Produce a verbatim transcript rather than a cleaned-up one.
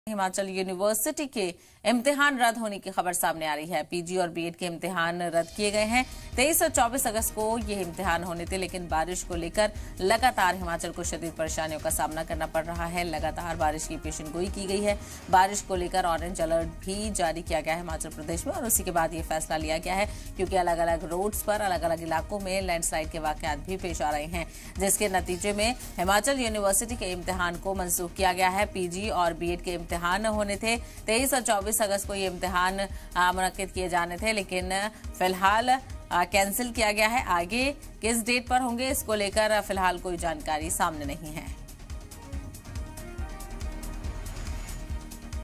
Himachal university के इम्तिहान रद्द होने की खबर सामने आ रही है। पीजी और बीएड के इम्तिहान रद्द किए गए हैं। तेईस और चौबीस अगस्त को ये इम्तिहान होने थे, लेकिन बारिश को लेकर लगातार हिमाचल को शदीद परेशानियों का सामना करना पड़ रहा है। लगातार बारिश की पेशन गोई की गई है। बारिश को लेकर ऑरेंज अलर्ट भी जारी किया गया है हिमाचल प्रदेश में, और उसी के बाद ये फैसला लिया गया है क्योंकि अलग अलग रोड्स पर अलग अलग इलाकों में लैंडस्लाइड के वाकयात भी पेश आ रहे हैं, जिसके नतीजे में हिमाचल यूनिवर्सिटी के इम्तिहान को मनसूख किया गया है। पीजी और बीएड के इम्तिहान होने थे। तेईस और चौबीस अगस्त को ये इम्तिहान मुनक्किद किए जाने थे, लेकिन फिलहाल कैंसिल किया गया है। आगे किस डेट पर होंगे इसको लेकर फिलहाल कोई जानकारी सामने नहीं है।